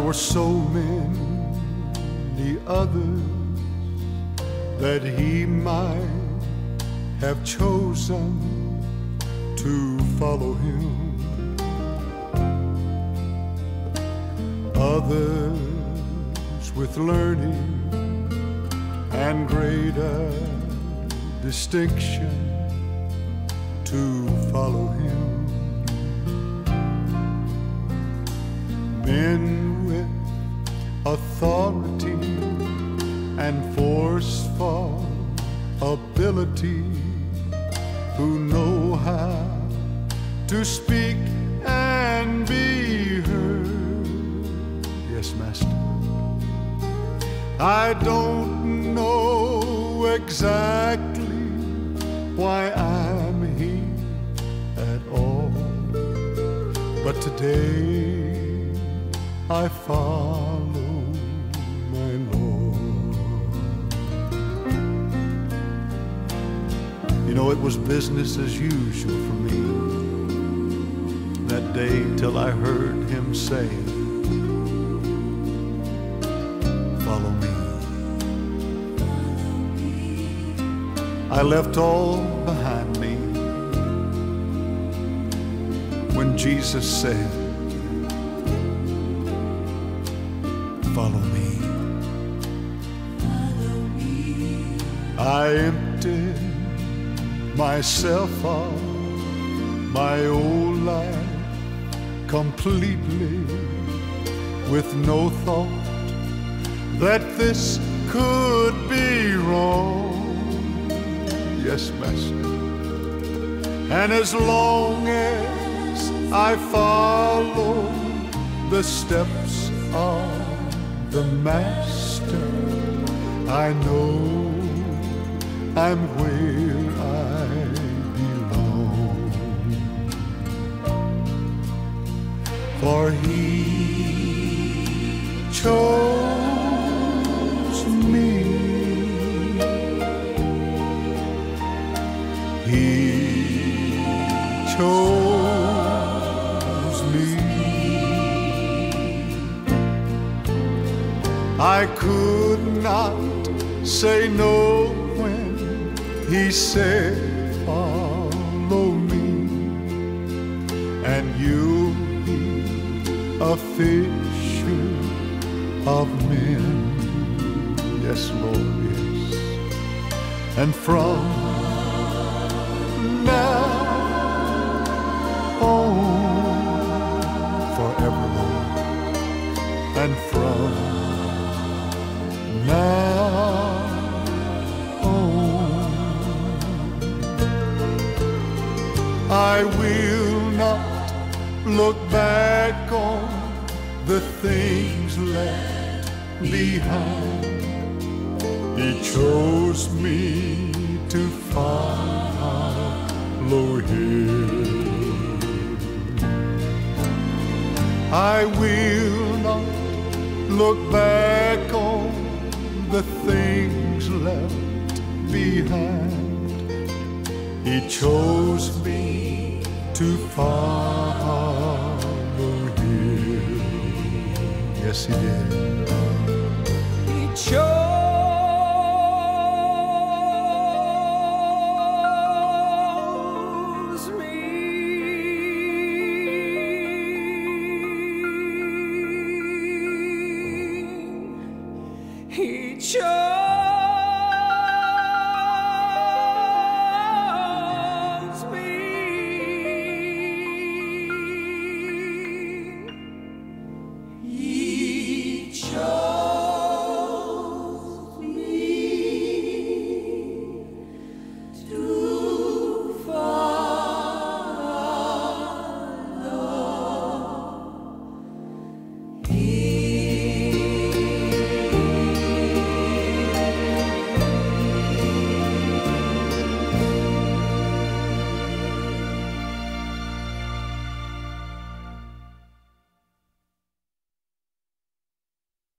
were so many others that he might have chosen to follow him. Others with learning and greater distinction to follow him. Men with authority and forceful ability, who know how to speak and be heard. Yes, Master. I don't know exactly why I'm here at all, but today I follow my Lord. You know, it was business as usual for me that day till I heard him say, follow me. I left all behind me when Jesus said, follow me. I emptied myself of my old life completely, with no thought that this could be wrong. Yes, Master. And as long as I follow the steps of the Master, I know I'm where I belong. For he chose me. He chose me. I could not say no when he said, follow me, and you'll be a fisher of men. Yes, Lord, yes. And from now on, forever, Lord, and from now on, I will not look back on the things left behind. He chose me to follow him. I will not look back on the things left behind. He chose me to follow him. Yes, he did. He chose